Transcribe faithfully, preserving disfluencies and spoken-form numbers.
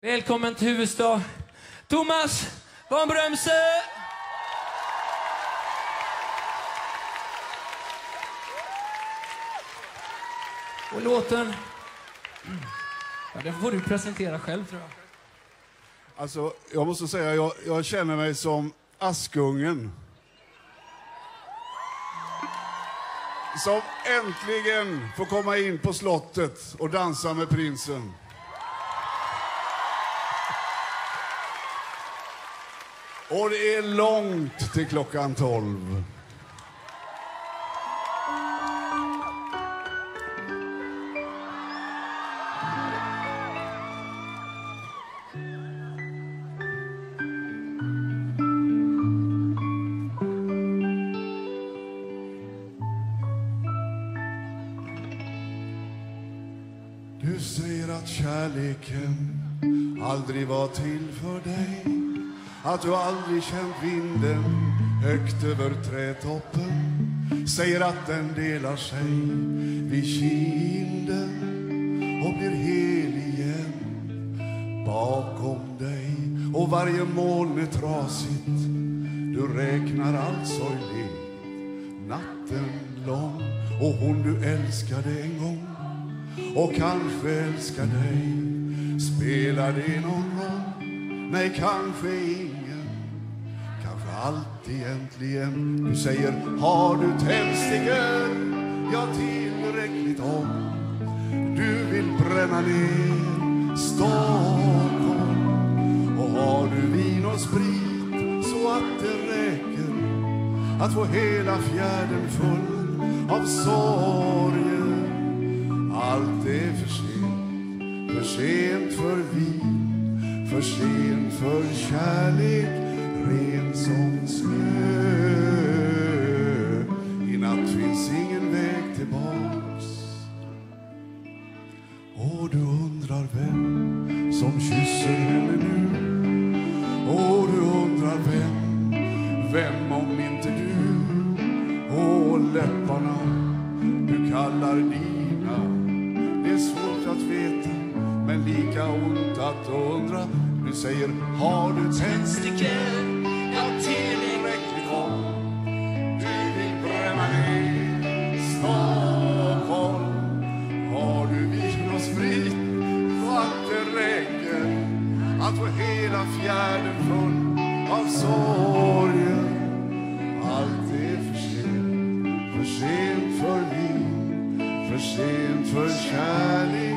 Välkommen till huvudstad. Thomas von Brömse! Och låten... Ja, den får du presentera själv, tror jag. Alltså, jag måste säga, jag, jag känner mig som Askungen. Som äntligen får komma in på slottet och dansa med prinsen. Och det är långt till klockan tolv. Du säger att kärleken aldrig var till för dig, att du aldrig känt vinden högt över trädtoppen. Säger att den delar sig vid kinden och blir hel igen bakom dig. Och varje moln är trasigt, du räknar allt sorgligt natten lång. Och hon du älskade en gång och kanske älskar dig, spelar det någon roll? Nej, kanske ingen, kanske allt egentligen. Du säger, har du tändstickor? Ja, tillräckligt om du vill bränna ner Stockholm. Och har du vin och sprit så att det räcker att få hela fjärden full av sorger. Allt är för sent, för sent för vin, för sent för kärlek, ren som snö. I natt finns ingen väg tillbaks. Och du undrar vem som kysser henne nu. Och du undrar vem, vem om inte du. Och läpparna du kallar dina, det är svårt att veta, men lika ont att undra. Du säger, har du tändstickor? Ja, tillräckligt om du vill bränna ner Stockholm. Har du vin och sprit så att det räcker att få hela fjärden full av sorger. Allt är för sent, för sent för vin, för sent för kärlek.